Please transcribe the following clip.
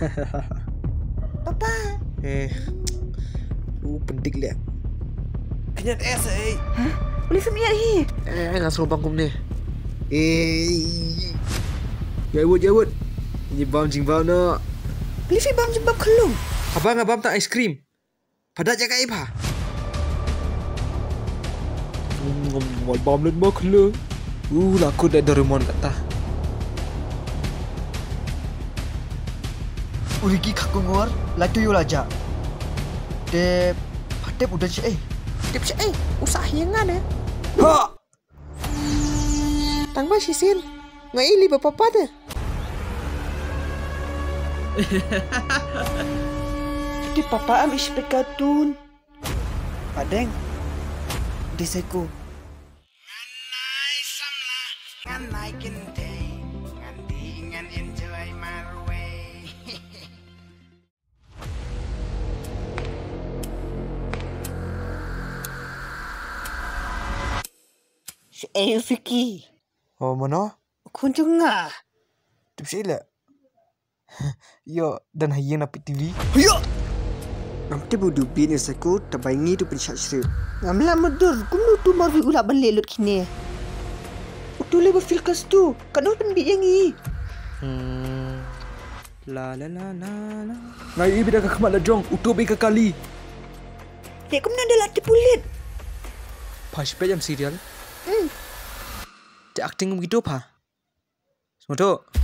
Papa. Penting lihat. Kenyat eh. Hah? Boleh semiat hi. Nggak seru bangkum ni. Jawab. Ini bam jingbam nak. Boleh fi bam jebab kelung. Abang tak aiskrim. Pada jaga ipa. Ngomong bam len mak kelung. Laku dah Doraemon kata. Urigi kakungor, latu yo laja. De patep udah cek. Tip siya usah yangan Ha! Tangba sisin. Ngaili bapa dah. Di papa am ispek kartun. Padeng. Desaku. Nganai kente, ngan enjoy my way. Si Vicky. Oh mana? Kunjung ngah. Tip siya Yo dan hayang napit TV. Hiya! Namte budu bin esaku tabaingi tu pensat sri. Ngamla madur kumnu tu marvi ulak balik lut kini. Utule bafilkas tu. Kanol pen biyangi. La. Ngai bida ka kemat jong, utobe ka kali. Dek kumna ada latih pulit. Pas jam serial. Te acting begitu pa. Semua tu.